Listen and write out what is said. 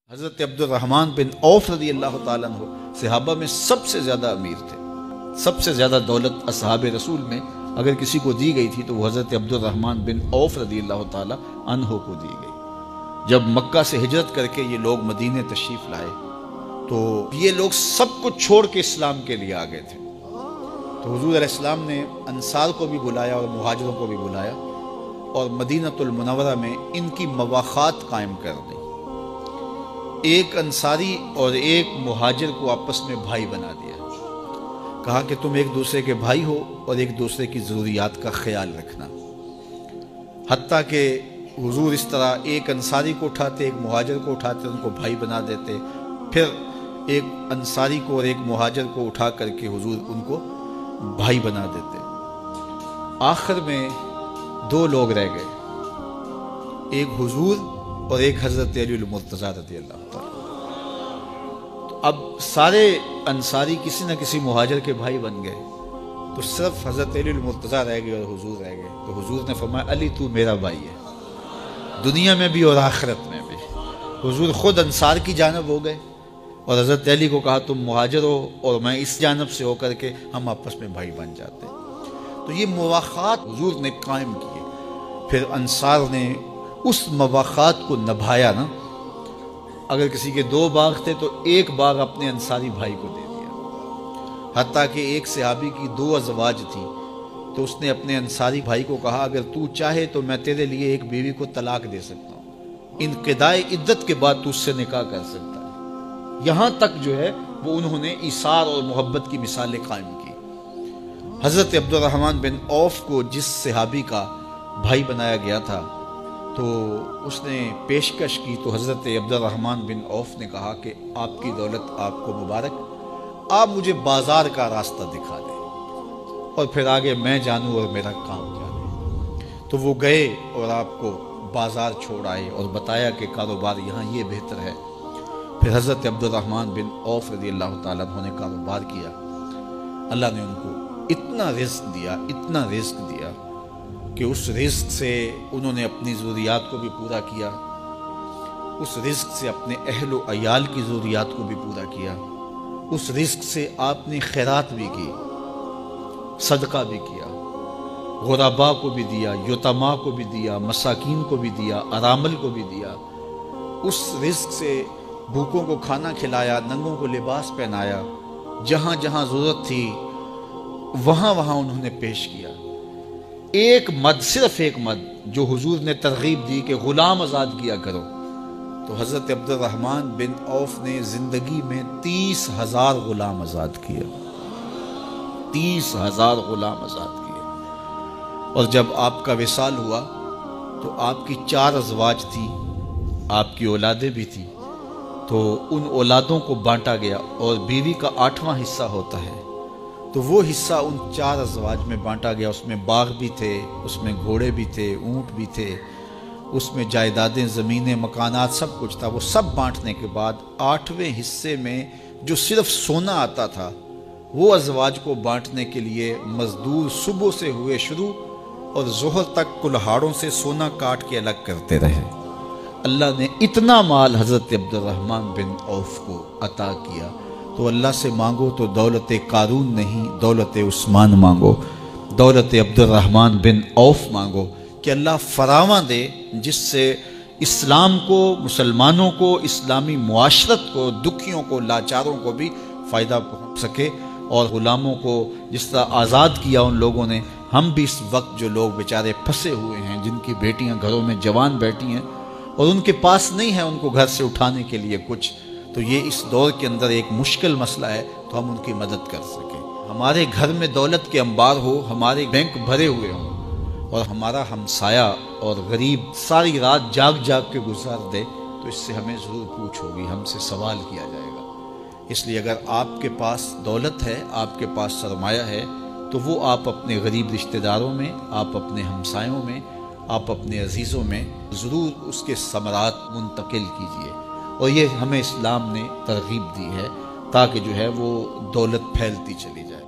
حضرت عبد الرحمن بن عوف رضی اللہ تعالیٰ عنہ صحابہ میں سب سے زیادہ امیر تھے۔ سب سے زیادہ دولت اصحاب رسول میں اگر کسی کو دی گئی تھی تو وہ حضرت عبد الرحمن بن عوف رضی اللہ تعالیٰ عنہ کو دی گئی۔ جب مکہ سے ہجرت کر کے یہ لوگ مدینے تشریف لائے تو یہ لوگ سب کچھ چھوڑ کے اسلام کے لیے آ گئے تھے۔ تو حضور علیہ السلام نے انصار کو بھی بلایا اور مہاجروں کو بھی بلایا اور مدینۃ المنورہ میں ان کی مواخات قائم کر دی۔ ایک انصاری اور ایک مہاجر کو آپس میں بھائی بنا دیا، کہا کہ تم ایک دوسرے کے بھائی ہو اور ایک دوسرے کی ضروریات کا خیال رکھنا۔ حتیٰ کہ حضور اس طرح ایک انصاری کو اٹھاتے، ایک مہاجر کو اٹھاتے، ان کو بھائی بنا دیتے، پھر ایک انصاری کو اور ایک مہاجر کو اٹھا کر کے حضور ان کو بھائی بنا دیتے۔ آخر میں دو لوگ رہ گئے، ایک حضور اور ایک حضرت علی المرتضیٰ رضی اللہ تعالیٰ۔ اب سارے انصاری کسی نہ کسی مہاجر کے بھائی بن گئے، تو صرف حضرت علی المرتضیٰ رہ گئے اور حضور رہ گئے۔ تو حضور نے فرمایا علی تو میرا بھائی ہے، دنیا میں بھی اور آخرت میں بھی۔ حضور خود انصار کی جانب ہو گئے اور حضرت علی کو کہا تم مہاجر ہو اور میں اس جانب سے ہو کر کے ہم آپس میں بھائی بن جاتے۔ تو یہ مواخات حضور نے قائم کیے، پھر انصار نے اس مواخات کو نبھایا نا۔ اگر کسی کے دو باغ تھے تو ایک باغ اپنے انصاری بھائی کو دے دیا۔ حتیٰ کہ ایک صحابی کی دو ازواج تھی تو اس نے اپنے انصاری بھائی کو کہا اگر تو چاہے تو میں تیرے لیے ایک بیوی کو طلاق دے سکتا ہوں، انقضاء عدت کے بعد تو اس سے نکاح کر سکتا ہے۔ یہاں تک جو ہے وہ انہوں نے ایثار اور محبت کی مثالیں قائم کی۔ حضرت عبد الرحمن بن عوف کو جس صحابی کا بھائی بنایا گیا تھا تو اس نے پیشکش کی، تو حضرت عبد الرحمن بن عوف نے کہا کہ آپ کی دولت آپ کو مبارک، آپ مجھے بازار کا راستہ دکھا دیں اور پھر آگے میں جانوں اور میرا کام جانے۔ تو وہ گئے اور آپ کو بازار چھوڑ آئے اور بتایا کہ کاروبار یہاں یہ بہتر ہے۔ پھر حضرت عبد الرحمن بن عوف رضی اللہ تعالیٰ عنہ نے کاروبار کیا۔ اللہ نے ان کو اتنا رزق دیا، اتنا رزق دیا کہ اس رزق سے انہوں نے اپنی ضروریات کو بھی پورا کیا، اس رزق سے اپنے اہل و عیال کی ضروریات کو بھی پورا کیا، اس رزق سے آپ نے خیرات بھی کی، صدقہ بھی کیا، غرباء کو بھی دیا، یتیماں کو بھی دیا، مساکین کو بھی دیا، ارامل کو بھی دیا۔ اس رزق سے بھوکوں کو کھانا کھلایا، ننگوں کو لباس پہنایا، جہاں جہاں ضرورت تھی وہاں وہاں انہوں نے پیش کیا۔ ایک مد، صرف ایک مد جو حضور نے ترغیب دی کہ غلام آزاد کیا کرو، تو حضرت عبد الرحمن بن عوف نے زندگی میں 30,000 غلام آزاد کیا، 30,000 غلام آزاد کیا۔ اور جب آپ کا وصال ہوا تو آپ کی 4 ازواج تھی، آپ کی اولادیں بھی تھیں، تو ان اولادوں کو بانٹا گیا اور بیوی کا 8واں حصہ ہوتا ہے، تو وہ حصہ ان 4 ازواج میں بانٹا گیا۔ اس میں باغ بھی تھے، اس میں گھوڑے بھی تھے، اونٹ بھی تھے، اس میں جائیدادیں، زمینیں، مکانات، سب کچھ تھا۔ وہ سب بانٹنے کے بعد 8ویں حصے میں جو صرف سونا آتا تھا وہ ازواج کو بانٹنے کے لیے مزدور صبح سے ہوئے شروع اور ظہر تک کلہاڑوں سے سونا کاٹ کے الگ کرتے رہے۔ اللہ نے اتنا مال حضرت عبد الرحمن بن عوف کو عطا کیا۔ تو اللہ سے مانگو تو دولت قارون نہیں، دولت عثمان مانگو، دولت عبد الرحمن بن عوف مانگو کہ اللہ فراواں دے، جس سے اسلام کو، مسلمانوں کو، اسلامی معاشرت کو، دکھیوں کو، لاچاروں کو بھی فائدہ پہنچ سکے، اور غلاموں کو جس طرح آزاد کیا ان لوگوں نے، ہم بھی اس وقت جو لوگ بیچارے پھنسے ہوئے ہیں، جن کی بیٹیاں گھروں میں جوان بیٹھی ہیں اور ان کے پاس نہیں ہے ان کو گھر سے اٹھانے کے لیے کچھ، تو یہ اس دور کے اندر ایک مشکل مسئلہ ہے، تو ہم ان کی مدد کر سکیں۔ ہمارے گھر میں دولت کے انبار ہو، ہمارے بینک بھرے ہوئے ہوں اور ہمارا ہمسایہ اور غریب ساری رات جاگ جاگ کے گزار دے، تو اس سے ہمیں ضرور پوچھ ہوگی، ہم سے سوال کیا جائے گا۔ اس لیے اگر آپ کے پاس دولت ہے، آپ کے پاس سرمایہ ہے، تو وہ آپ اپنے غریب رشتہ داروں میں، آپ اپنے ہمسایوں میں، آپ اپنے عزیزوں میں ضرور اس کے ثمرات منتقل کیجیے۔ اور یہ ہمیں اسلام نے ترغیب دی ہے تاکہ جو ہے وہ دولت پھیلتی چلی جائے۔